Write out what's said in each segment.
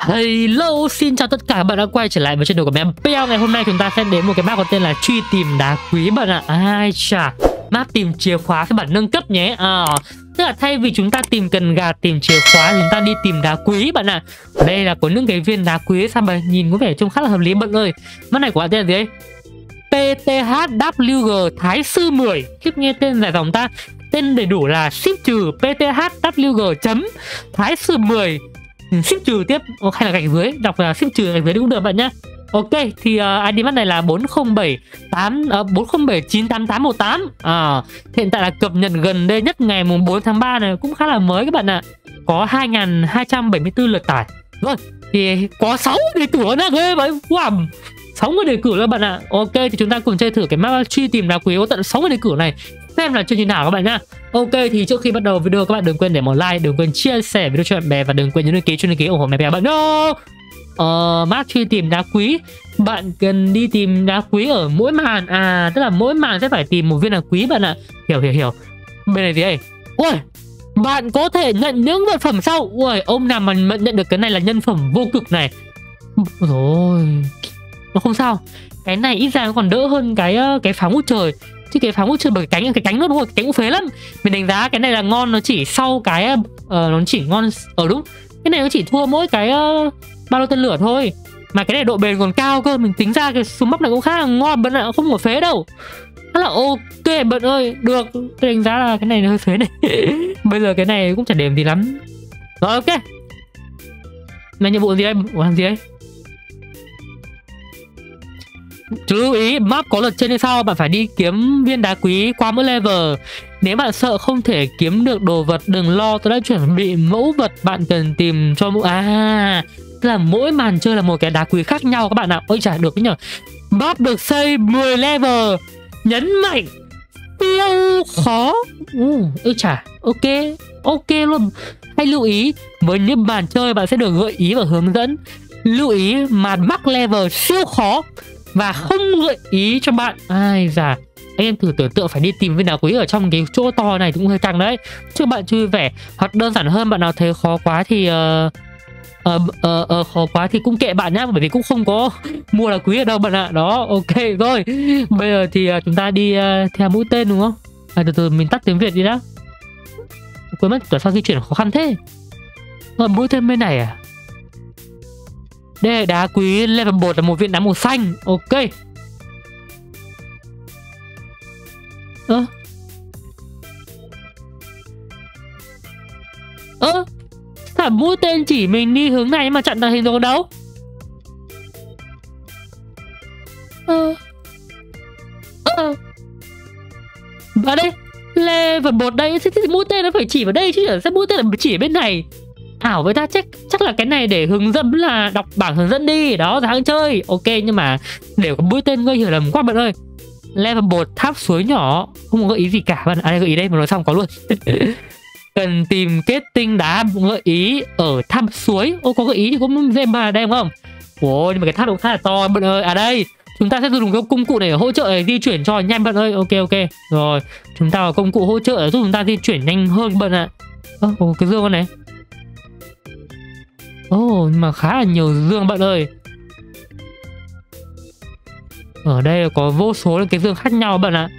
Hello, xin chào tất cả các bạn đã quay trở lại với channel của Mèo Peo. Ngày hôm nay chúng ta sẽ đến một cái map có tên là truy tìm đá quý bạn ạ. Ai chà, map tìm chìa khóa phiên bản nâng cấp nhé. Tức là thay vì chúng ta tìm cần gà, tìm chìa khóa, chúng ta đi tìm đá quý bạn ạ. Ở đây là có những cái viên đá quý, sao mà nhìn có vẻ trông khá là hợp lý bạn ơi. Map này của bạn tên là gì ấy? PTHWG Thái Sư 10. Khiếp, nghe tên dài dòng ta. Tên đầy đủ là ship trừ PTHWG chấm Thái Sư 10 ship trừ tiếp, hay là gạch dưới, đọc là ship trừ gạch dưới cũng được bạn nhá. Ok, thì ID mắt này là 40798818. Hiện tại là cập nhật gần đây nhất ngày mùng 4 tháng 3 này, cũng khá là mới các bạn ạ. Có 2274 lượt tải. Rồi, thì có 6 đề cử nữa ghê vậy. Wow, 60 đề cử luôn bạn ạ. Ok, thì chúng ta cùng chơi thử cái map truy tìm đá quý có tận 60 đề cử này, xem là chơi như nào các bạn nhá. Ok, thì trước khi bắt đầu video các bạn đừng quên để một like, đừng quên chia sẻ video cho bạn bè và đừng quên nhấn đăng ký ủng hộ Mèo bạn nhá. Map truy tìm đá quý, bạn cần đi tìm đá quý ở mỗi màn. Tức là mỗi màn sẽ phải tìm một viên đá quý bạn ạ. Hiểu. Bên này gì đây? Ui, bạn có thể nhận những vật phẩm sau. Ui, ông nào mà nhận được cái này là nhân phẩm vô cực này. Rồi, nó không sao. Cái này ít ra nó còn đỡ hơn cái pháo ngút trời. Chứ cái pháo ngút trời bởi cái cánh nó đúng rồi, cái cánh cũng phế lắm. Mình đánh giá cái này là ngon, nó chỉ sau cái nó chỉ ngon ở đúng. Cái này nó chỉ thua mỗi cái ba lô tên lửa thôi. Mà cái này độ bền còn cao cơ. Mình tính ra cái súng móc này cũng khá là ngon bạn ạ, không có phế đâu. Khá là ok bạn ơi. Được, tôi đánh giá là cái này nó hơi phế này. Bây giờ cái này cũng chả điểm gì lắm. Rồi ok. Này, nhiệm vụ gì đây? Làm gì đấy? Chú lưu ý, map có lượt trên hay sau, bạn phải đi kiếm viên đá quý qua mỗi level. Nếu bạn sợ không thể kiếm được đồ vật, đừng lo, tôi đã chuẩn bị mẫu vật bạn cần tìm cho tức là mỗi màn chơi là một cái đá quý khác nhau các bạn ạ. Ôi chả được nhở. Map được xây 10 level. Nhấn mạnh siêu khó. Ôi chả, ok luôn. Hãy lưu ý, với những màn chơi bạn sẽ được gợi ý và hướng dẫn. Lưu ý màn mắc level siêu khó và không gợi ý cho bạn. Ai da, anh em thử tưởng tượng phải đi tìm viên đá quý ở trong cái chỗ to này cũng hơi căng đấy. Chứ bạn vui vẻ. Hoặc đơn giản hơn, bạn nào thấy khó quá thì khó quá thì cũng kệ bạn nhá, bởi vì cũng không có mua đá quý ở đâu bạn ạ. Đó, ok rồi. Bây giờ thì chúng ta đi theo mũi tên đúng không? Từ từ mình tắt tiếng Việt đi đã. Quên mất, tại sao di chuyển khó khăn thế? Mũi tên bên này à? Đây, đá quý level 1 là một viên đá màu xanh. Ok. Sao mũi tên chỉ mình đi hướng này mà chặn tàng hình rồi đâu? Và đây, level 1 đây, thì mũi tên nó phải chỉ vào đây chứ, sao mũi tên là chỉ ở bên này? Ảo với ta, chắc là cái này để hướng dẫn, là đọc bảng hướng dẫn đi đó ra hãng chơi. Ok, nhưng mà để có mũi tên gây hiểu lầm quá bạn ơi. Level 1 tháp suối nhỏ, không có gợi ý gì cả bạn. Đây gợi ý đây mà nói xong có luôn. Cần tìm kết tinh đá, gợi ý ở tháp suối. Có gợi ý thì cũng dễ mà đây không? Ồ, nhưng mà cái tháp cũng khá là to bạn ơi. Đây, chúng ta sẽ dùng cái công cụ này để hỗ trợ để di chuyển cho nhanh bạn ơi. Ok. Rồi, chúng ta có công cụ hỗ trợ để giúp chúng ta di chuyển nhanh hơn bạn ạ. Cái dương con này. Nhưng mà khá là nhiều dương bạn ơi. Ở đây có vô số cái dương khác nhau bạn ạ.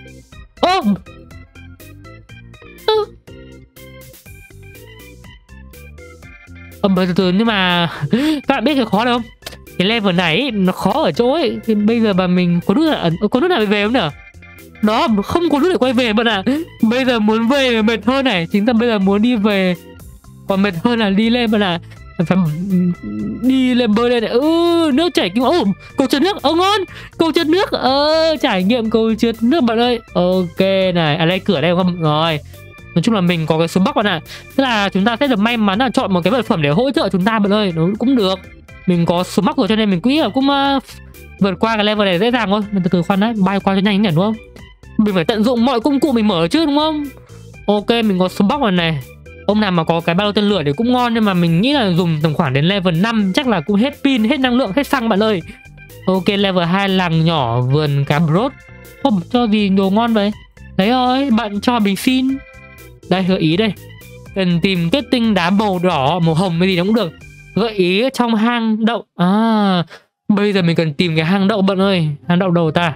Từ nhưng mà các bạn biết cái khó đâu không? Cái level này ấy, nó khó ở chỗ ấy. Thì bây giờ mà mình có nút nào về không nhở? Đó, không có nút để quay về bạn ạ. Bây giờ muốn về mệt hơn này. Chính là bây giờ muốn đi về còn mệt hơn là đi lên bạn ạ. Phải đi lên bơi lên này. Nước chảy kim. Cầu trượt nước. Ngon. Cầu trượt nước. Trải nghiệm cầu trượt nước bạn ơi. Ok này. Đây cửa đây không? Rồi, nói chung là mình có cái số bắc bạn ạ. Tức là chúng ta sẽ được may mắn là chọn một cái vật phẩm để hỗ trợ chúng ta bạn ơi. Nó cũng được. Mình có số mắc rồi cho nên mình nghĩ là cũng vượt qua cái level này dễ dàng thôi. Mình từ từ khoan đấy, bay qua cho nhanh nhỉ đúng không? Mình phải tận dụng mọi công cụ mình mở chứ đúng không? Ok, mình có số bắc rồi này. Ông nào mà có cái ba lô tên lửa thì cũng ngon, nhưng mà mình nghĩ là dùng tầm khoảng đến level 5 chắc là cũng hết pin, hết năng lượng, hết xăng bạn ơi. Ok, level 2 làng nhỏ vườn cá brốt. Không cho gì đồ ngon vậy. Đấy rồi, bạn cho mình xin. Đây, gợi ý đây. Cần tìm kết tinh đá màu đỏ, màu hồng cái gì đó cũng được. Gợi ý trong hang động. À, bây giờ mình cần tìm cái hang động bạn ơi. Hang động đâu ta?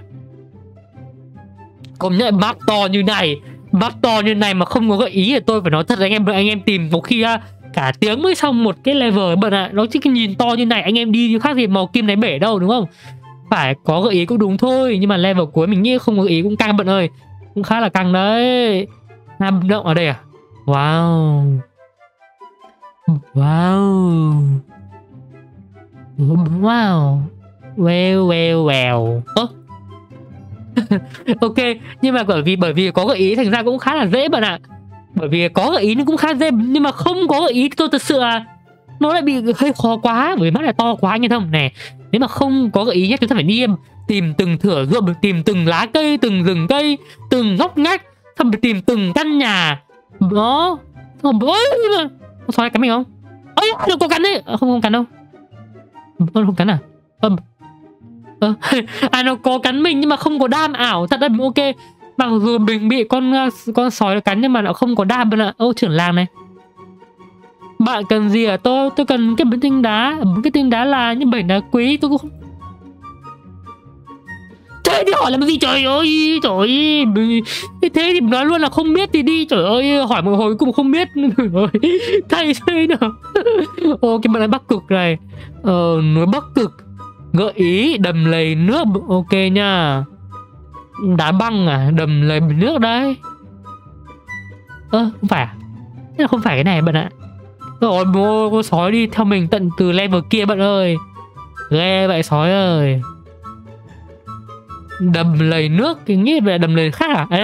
Công nhận map to như này, map to như này mà không có gợi ý thì tôi phải nói thật anh em tìm có khi cả tiếng mới xong một cái level bận ạ. Nó chỉ nhìn to như này anh em đi như khác gì màu kim đáy bể đâu đúng không? Phải có gợi ý cũng đúng thôi, nhưng mà level cuối mình nghĩ không có gợi ý cũng căng bận ơi, cũng khá là căng đấy. Hang động ở đây à? Wow, wow, wow, well. Ok, nhưng mà bởi vì có gợi ý thành ra cũng khá là dễ bạn ạ. Bởi vì có gợi ý nó cũng khá dễ, nhưng mà không có gợi ý tôi thật sự là nó lại bị hơi khó quá, bởi mắt là to quá anh em không nè. Nếu mà không có gợi ý nhé, chúng ta phải đi tìm từng thửa ruộng, tìm từng lá cây, từng rừng cây, từng ngóc ngách, xong rồi tìm từng căn nhà đó. Ôi, có sói cắn mình không? Ôi, nó có cắn đấy. Không cắn đâu. Không cắn à? Nó có cắn mình nhưng mà không có đam ảo thật đấy. Ok, mặc dù mình bị con sói cắn nhưng mà nó không có đam bạn ạ. Ô, trưởng làng này, bạn cần gì ở tôi cần cái tinh đá. Cái tinh đá là những bảy đá quý tôi cũng không. Thế thì hỏi làm gì trời ơi, thế thì nói luôn là không biết thì đi, trời ơi, hỏi một hồi cũng không biết. Rồi thay thế nào. Ô, cái bạn này Bắc Cực này, núi Bắc Cực, gợi ý đầm lầy nước. Ok nha, đá băng à, đầm lầy nước đấy. Không phải à? Thế là không phải cái này bạn ạ. Rồi con sói đi theo mình tận từ level kia bạn ơi, ghê vậy sói ơi. Đầm lầy nước thì nghĩ về đầm lầy khác à?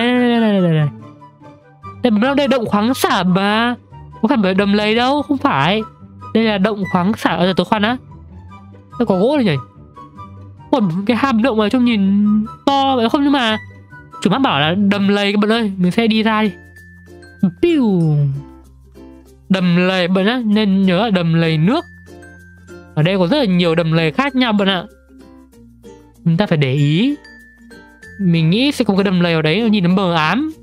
Đây động khoáng sản mà, không phải bởi đầm lầy đâu, không phải. Đây là động khoáng sản. Giờ tôi khoan á, tôi có gỗ này nhỉ? Còn cái hàm động mà trông nhìn to vậy không, nhưng mà chủ mắt bảo là đầm lầy các bạn ơi, mình sẽ đi ra đi. Piu. Đầm lầy bạn á, nên nhớ là đầm lầy nước. Ở đây có rất là nhiều đầm lầy khác nhau bạn ạ, chúng ta phải để ý. Mình nghĩ sẽ có cái đầm lầy ở đấy, nó nhìn nó mờ ám.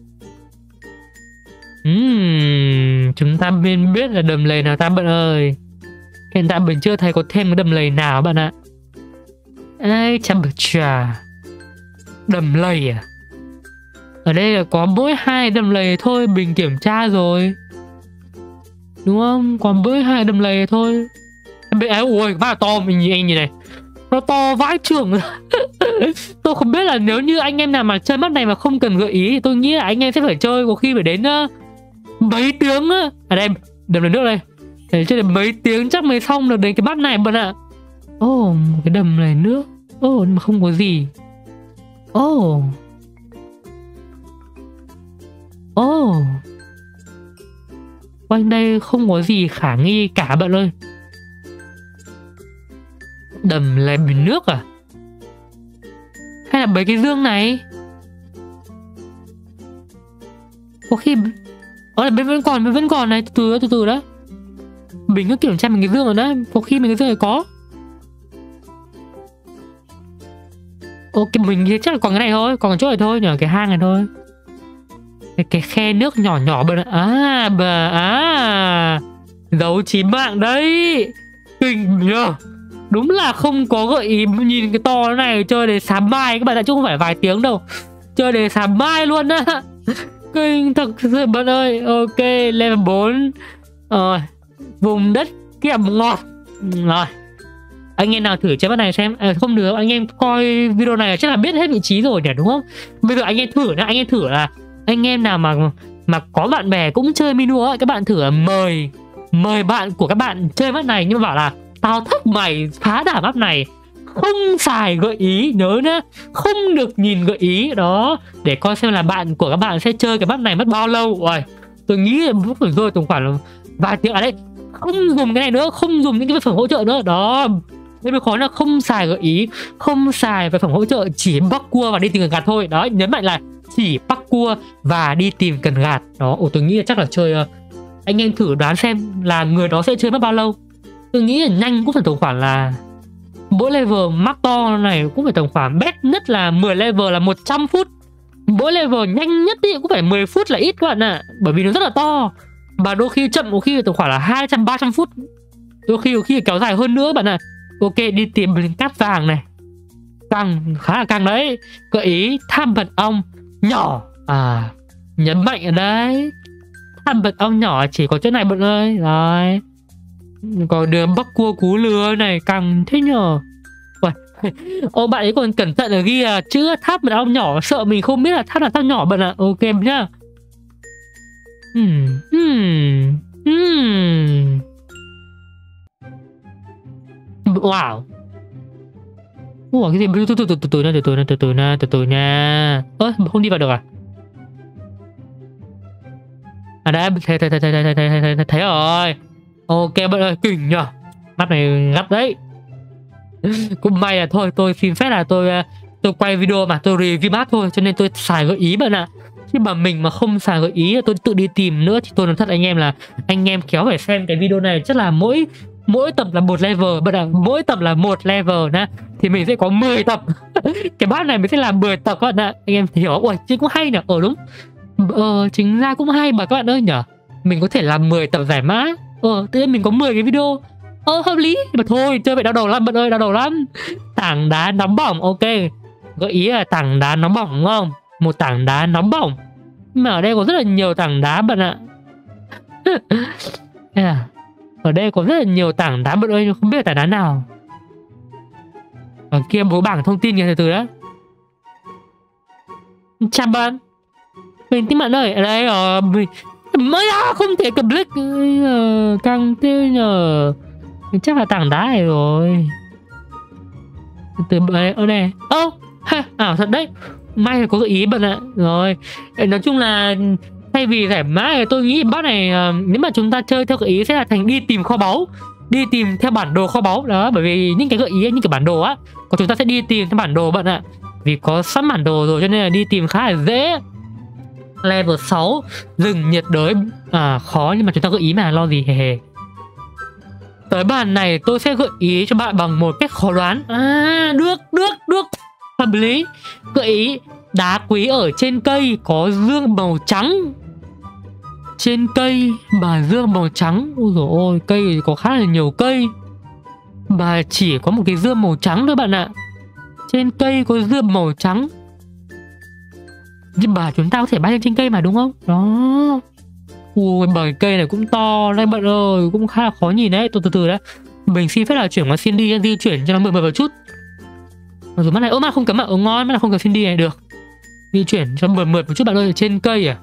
Chúng ta nên biết là đầm lầy nào ta bạn ơi. Hiện tại mình chưa thấy có thêm cái đầm lầy nào bạn ạ. Ai chăm bực trà. Đầm lầy à? Ở đây là có mỗi 2 đầm lầy thôi, mình kiểm tra rồi đúng không? Còn mỗi 2 đầm lầy thôi. Ôi quá là to, mình nhìn anh nhìn này, nó to vãi chưởng. Tôi không biết là nếu như anh em nào mà chơi mắt này mà không cần gợi ý thì tôi nghĩ là anh em sẽ phải chơi có khi phải đến mấy tiếng á. À đây, đầm lầy nước đây, để chơi đến mấy tiếng chắc mới xong được đến cái mắt này bạn ạ. Một cái đầm lầy nước. Nhưng mà không có gì. Quanh đây không có gì khả nghi cả bạn ơi. Đầm lầy nước à? Hay là mấy cái dương này? Có khi bên vẫn còn này, từ từ đó. Mình cứ kiểm tra mình cái dương rồi đấy, có khi mình cái dương này có. Ok, mình nghĩ chắc là còn cái này thôi, còn cái chỗ này thôi, nhỏ cái hang này thôi. Cái khe nước nhỏ bên dấu chín mạng đấy. Kinh nhờ. Đúng là không có gợi ý, nhìn cái to này chơi đến sáng mai các bạn ạ, chứ không phải vài tiếng đâu. Chơi đến sáng mai luôn á. Kinh thật sự bạn ơi. Ok, level 4. Vùng đất kẹm ngọt. Rồi, anh em nào thử chơi bắt này xem. Không được, anh em coi video này chắc là biết hết vị trí rồi nhỉ, đúng không? Bây giờ anh em thử nha, anh em thử là anh em nào mà có bạn bè cũng chơi Minu á, các bạn thử là mời bạn của các bạn chơi mắt này, nhưng mà bảo là tao thách mày phá đả map này, không xài gợi ý, nhớ nhá, không được nhìn gợi ý đó, để coi xem là bạn của các bạn sẽ chơi cái map này mất bao lâu. Rồi, tôi nghĩ là cũng phải rơi tầm khoảng vài tiếng. Đấy, không dùng cái này nữa, không dùng những cái vật phẩm hỗ trợ nữa đó. Đây mới khó là không xài gợi ý, không xài vật phẩm hỗ trợ, chỉ bắt cua và đi tìm cần gạt thôi. Đó, nhấn mạnh là chỉ bắt cua và đi tìm cần gạt. Đó, tôi nghĩ là chắc là chơi, anh em thử đoán xem là người đó sẽ chơi mất bao lâu. Tôi nghĩ là nhanh cũng phải tầm khoảng là mỗi level map to này cũng phải tầm khoảng best nhất là 10 level là 100 phút. Mỗi level nhanh nhất thì cũng phải 10 phút là ít các bạn ạ, bởi vì nó rất là to. Và đôi khi chậm, có khi tầm khoảng là 200-300 phút. đôi khi kéo dài hơn nữa bạn ạ. Ok, đi tìm cát vàng này. Căng, khá là căng đấy. Gợi ý tham mật ong nhỏ. À, nhấn mạnh ở đấy. Tham mật ong nhỏ chỉ có chỗ này bạn ơi. Rồi. Còn đường bắc cua cú lừa này, căng thế nhờ. Ô, bạn ấy còn cẩn thận là ghi là chữ tháp mật ong nhỏ, sợ mình không biết là tháp là tháp nhỏ bạn ạ. Ok nhá. Wow. Ủa cái gì? Từ từ nha. Ơ, không đi vào được à? À đấy, thấy rồi. Ok bạn ơi, kinh nhờ. Mắt này gắt đấy. Cũng may là thôi, tôi xin phép là tôi quay video mà tôi review map thôi, cho nên tôi xài gợi ý bạn ạ. Nhưng mà mình mà không xài gợi ý, tôi tự đi tìm nữa thì tôi nói thật anh em là anh em kéo phải xem cái video này chắc là mỗi tập là một level bạn ạ. Mỗi tập là một level nè, thì mình sẽ có 10 tập. Cái map này mình sẽ làm 10 tập bạn ạ. Anh em hiểu không? Ui, chứ cũng hay nhỉ. Đúng. Chính ra cũng hay mà các bạn ơi nhỉ. Mình có thể làm 10 tập giải mã. Tự nhiên mình có 10 cái video. Hợp lý. Mà thôi, chơi vậy đau đầu lắm bạn ơi, đau đầu lắm. Tảng đá nóng bỏng, ok. Gợi ý là tảng đá nóng bỏng đúng không? Một tảng đá nóng bỏng. Mà ở đây có rất là nhiều tảng đá bạn ạ. Ở đây có rất là nhiều tảng đá bạn ơi, nhưng không biết là tảng đá nào. Ở kia bố bảng thông tin kìa, từ đó. Chào bạn. Mình tin bạn ơi, ở đây mới ra không thể cầm click. Căng thế nhờ. Chắc là tảng đá này rồi. Từ ở đây. Ảo thật đấy. May là có gợi ý bạn ạ. Rồi, nói chung là thay vì giải mã thì tôi nghĩ bot này nếu mà chúng ta chơi theo gợi ý sẽ là thành đi tìm kho báu, đi tìm theo bản đồ kho báu đó. Bởi vì những cái gợi ý những cái bản đồ á, còn chúng ta sẽ đi tìm theo bản đồ bạn ạ. Vì có sẵn bản đồ rồi cho nên là đi tìm khá là dễ. Level 6 rừng nhiệt đới khó nhưng mà chúng ta gợi ý mà lo gì hề. Tới bàn này tôi sẽ gợi ý cho bạn bằng một cách khó đoán. Được hợp lý. Gợi ý đá quý ở trên cây có dương màu trắng. Trên cây mà dương màu trắng. Ôi dồi ôi, cây thì có khá là nhiều cây mà chỉ có một cái dương màu trắng thôi bạn ạ. Trên cây có dương màu trắng. Nhưng mà chúng ta có thể bay lên trên cây mà đúng không? Đó. Ui, bởi cây này cũng to đấy bạn ơi, cũng khá là khó nhìn đấy. Từ từ đấy. Mình xin phép là chuyển qua Cindy di chuyển cho nó mượt một chút. Rồi mắt này, mắt không cấm ạ. Ngon, mắt là không cần Cindy này được. Di chuyển cho mượt một chút bạn ơi. Trên cây à?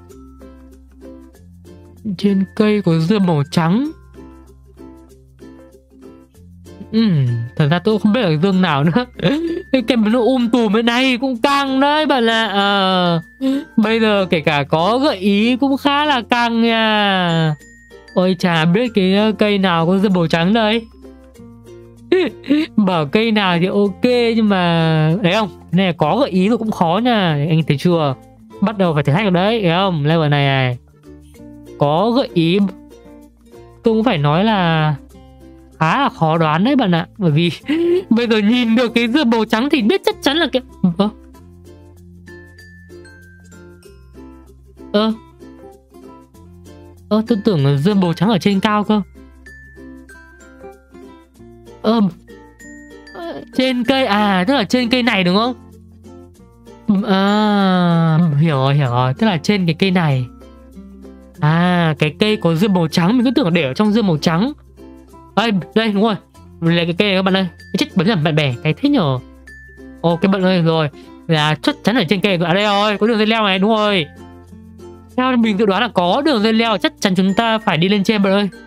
Trên cây có dương màu trắng. Thật ra tôi không biết là dương nào nữa. Cái kem nó tùm bên này cũng căng đấy bạn ạ. Bây giờ kể cả có gợi ý cũng khá là căng nha. Ôi chả biết cái cây nào có dương màu trắng đây. Bảo cây nào thì ok, nhưng mà đấy không, cái này có gợi ý rồi cũng khó nha. Anh thấy chưa? Bắt đầu phải thử thách rồi đấy, thấy không? Level này có gợi ý tôi cũng phải nói là khá là khó đoán đấy bạn ạ. Bởi vì bây giờ nhìn được cái dương màu trắng thì biết chắc chắn là cái tôi tưởng là dương màu trắng ở trên cao cơ. Trên cây tức là trên cây này đúng không? Hiểu rồi, tức là trên cái cây này. Cái cây có dương màu trắng, mình cứ tưởng để ở trong dương màu trắng. Đây đúng rồi, là cái cây này các bạn ơi. Chết bấm nhầm bạn bè cái thế nhở. Ok bạn ơi, rồi là chắc chắn ở trên cây. Đây rồi, có đường dây leo này, đúng rồi. Theo mình dự đoán là có đường dây leo, chắc chắn chúng ta phải đi lên trên bạn ơi.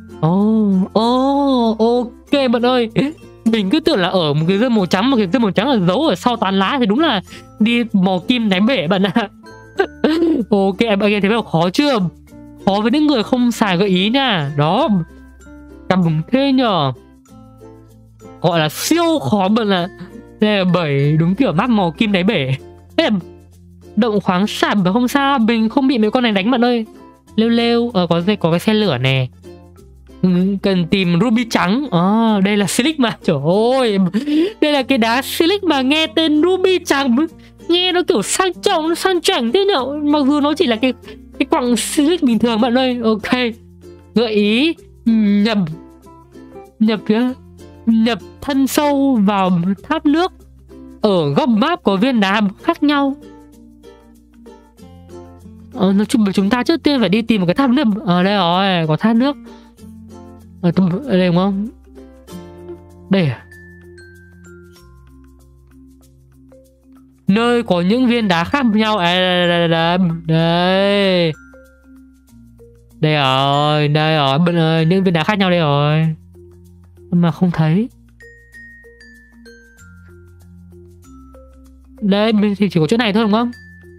Ok bạn ơi. Mình cứ tưởng là ở một cái dương màu trắng, mà cái dương màu trắng là giấu ở sau tán lá, thì đúng là đi mò kim đánh bể bạn ạ. Ok em thấy bao khó chưa? Khó với những người không xài gợi ý nha. Đó, cầm thế nhờ. Gọi là siêu khó bạn ạ. Đây là bởi đúng kiểu map mò kim đáy bể. Đây là động khoáng sản mà không sao, mình không bị mấy con này đánh bạn ơi. Lêu có cái xe lửa nè. Cần tìm ruby trắng. Đây là silic mà. Trời ơi, đây là cái đá silic mà nghe tên ruby trắng, nghe nó kiểu sang trọng, nó sang chảnh thế nhở. Mặc dù nó chỉ là cái quặng silic bình thường bạn ơi. Ok, gợi ý nhầm. nhập thân sâu vào tháp nước. Ở góc map có viên đá khác nhau. Nói chung là chúng ta trước tiên phải đi tìm một cái tháp nước. Ở đây rồi, có tháp nước. Ở đây đúng không? Đây à? Nơi có những viên đá khác nhau. Đây. Đây rồi, bên ơi, những viên đá khác nhau đây rồi. Mà không thấy. Đây, thì chỉ có chỗ này thôi đúng không?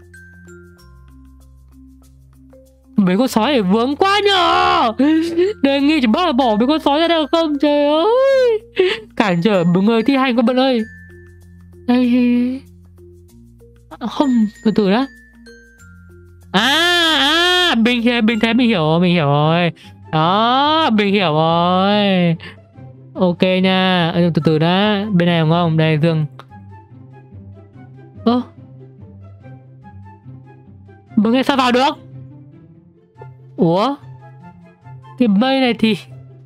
Mấy con sói này vướng quá nhờ. Đề nghị chỉ bắt là bỏ mấy con sói ra đâu không? Trời ơi. Cản trở một người thi hành con bạn ơi. Đây. Không, từ từ đó. Mình hiểu rồi. Đó, mình hiểu rồi. Ok nha. Từ từ đã. Bên này đúng không? Đây Dương. Bữa nghe sao vào được? Ủa? Cái mây này thì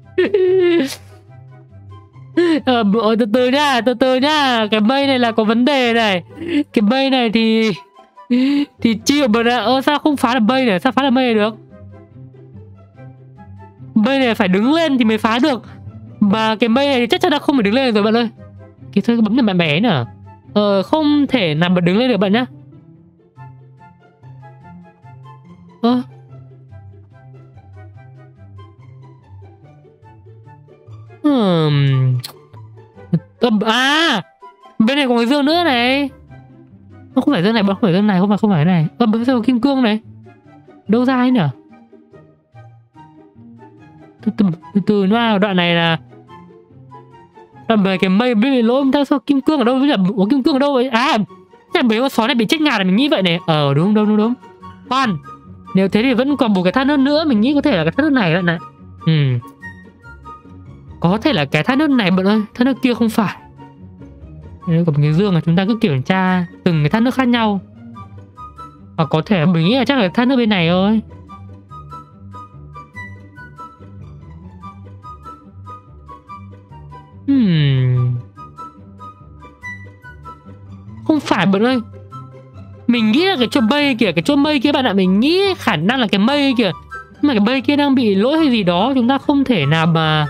từ từ nhá. Cái mây này là có vấn đề này. Cái mây này thì chịu mà đã. Sao không phá được mây này? Sao phá được mây này được? Mây này phải đứng lên thì mới phá được. Mà cái mây này thì chắc chắn là không phải đứng lên rồi bạn ơi. Cái thôi bấm lên bạn bé nữa. Không thể nào mà đứng lên được bạn nhá. Bên này có cái dương nữa này. Không phải dương này, không phải dương này, không phải cái này. Bên này có kim cương này. Đâu ra ấy nhỉ? Từ vào đoạn này là đoạn về cái mây bị lỗi. Sao kim cương ở đâu? Có kim cương ở đâu vậy? Chắc mấy con sói này bị chết ngạt là mình nghĩ vậy này. Đúng. Khoan, nếu thế thì vẫn còn một cái thác nước nữa. Mình nghĩ có thể là cái thác nước này bạn ạ. Có thể là cái thác nước này bạn ơi. Thác nước kia không phải. Đây, còn cái dương là chúng ta cứ kiểm tra từng cái thác nước khác nhau. Hoặc có thể mình nghĩ là chắc là thác nước bên này thôi. Không phải bạn ơi. Mình nghĩ là cái chỗ mây kìa, cái chỗ mây kia bạn ạ. Mình nghĩ khả năng là cái mây kìa. Nhưng mà cái mây kia đang bị lỗi hay gì đó. Chúng ta không thể nào mà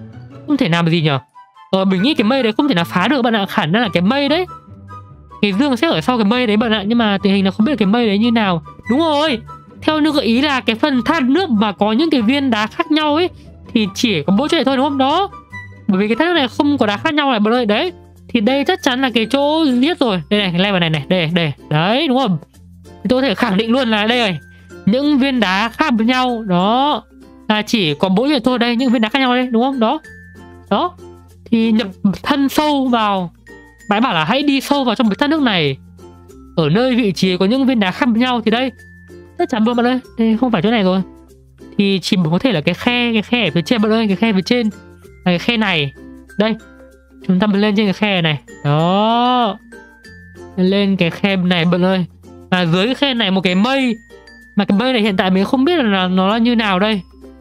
gì nhở? Mình nghĩ cái mây đấy không thể nào phá được bạn ạ. Khả năng là cái mây đấy. Cái dương sẽ ở sau cái mây đấy bạn ạ. Nhưng mà tình hình là không biết cái mây đấy như nào. Đúng rồi. Theo như gợi ý là cái phần thác nước mà có những cái viên đá khác nhau ấy thì chỉ có mỗi chỗ này thôi đúng không? Đó. Bởi vì cái thác nước này không có đá khác nhau này bạn ơi. Đấy. Thì đây chắc chắn là cái chỗ giết rồi. Đây này, cái level này này. Đây. Đấy đúng không? Thì tôi có thể khẳng định luôn là đây này. Những viên đá khác với nhau. Đó. Là chỉ có mỗi chỗ thôi đây. Những viên đá khác nhau đây. Đúng không? Đó. Thì nhập thân sâu vào. Bạn bảo là hãy đi sâu vào trong cái thác nước này. Ở nơi vị trí có những viên đá khác với nhau thì đây. Chắc chắn luôn bạn ơi. Đây không phải chỗ này rồi. Thì chỉ có thể là cái khe ở phía trên bạn ơi. Cái khe phía trên. Cái khe này. Đây. Chúng ta lên trên cái khe này. Đó. Lên cái khe này bạn ơi. Và dưới cái khe này một cái mây. Mà cái mây này hiện tại mình không biết là nó là như nào đây.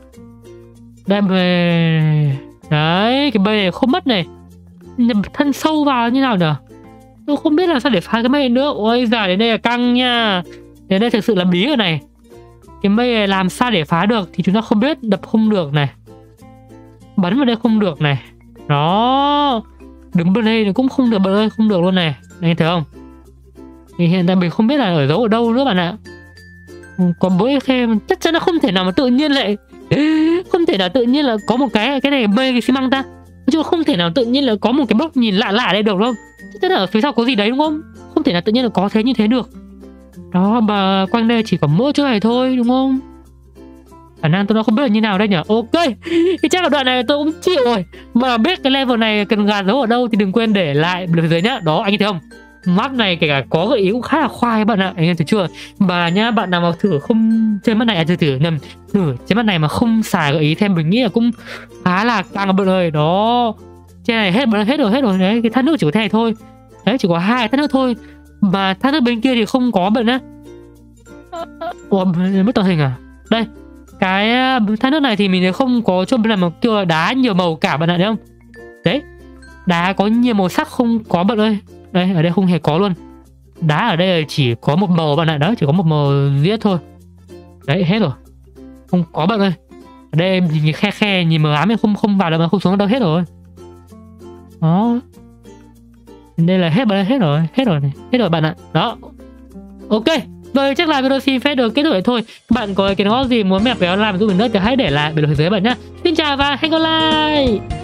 Đây về. Đấy. Cái mây này không mất này. Nhập thân sâu vào như nào nhỉ? Tôi không biết là sao để phá cái mây này nữa. Ôi giời, đến đây là căng nha. Đến đây thực sự là bí rồi này. Cái mây này làm sao để phá được thì chúng ta không biết. Đập không được này. Bắn vào đây không được này. Đó. Đứng bên đây cũng không được bạn ơi. Không được luôn này. Anh thấy không? Thì hiện tại mình không biết là ở giấu ở đâu nữa bạn ạ. Còn mỗi khe chắc chắn là không thể nào mà tự nhiên lại. Không thể nào tự nhiên là có một cái này mây cái xi măng ta. Chứ không thể nào tự nhiên là có một cái block nhìn lạ lạ đây được đâu. Chắc chắn là ở phía sau có gì đấy đúng không? Không thể nào tự nhiên là có thế như thế được. Đó mà quanh đây chỉ có mỗi chỗ này thôi đúng không? Khả năng tôi nó không biết là như nào đây nhỉ. Ok. Thì chắc là đoạn này tôi cũng chịu rồi. Mà biết cái level này cần gà giấu ở đâu thì đừng quên để lại bên dưới nhá. Đó anh thấy không? Map này kể cả có gợi ý cũng khá là khoai bạn ạ. Anh em thấy chưa? Mà nhá, bạn nào mà thử không chơi mắt này thử chơi mắt này mà không xài gợi ý thêm mình nghĩ là cũng khá là căng bạn ơi. Đó. Trên này hết rồi đấy. Cái thác nước chỉ có thế này thôi. Đấy chỉ có 2 thác nước thôi. Mà thác nước bên kia thì không có bạn á. Ủa mất tạo hình à? Đây. Cái thác nước này thì mình không có chỗ làm mà kêu là đá nhiều màu cả bạn ạ, thấy không? Đấy, đá có nhiều màu sắc không có bạn ơi. Đây, ở đây không hề có luôn. Đá ở đây chỉ có một màu bạn ạ, đó, chỉ có một màu viết thôi. Đấy, hết rồi. Không có bạn ơi. Ở đây nhìn khe khe, nhìn mờ ám không không vào được mà không xuống đâu, hết rồi. Đó. Đây là hết bạn ơi, hết rồi này, hết rồi bạn ạ. Đó. Ok. Rồi chắc là video xin phép được kết thúc vậy thôi. Bạn có ý kiến gì muốn mẹ béo làm giúp mình nữa thì hãy để lại bên phía dưới bạn nhá. Xin chào và hẹn gặp lại.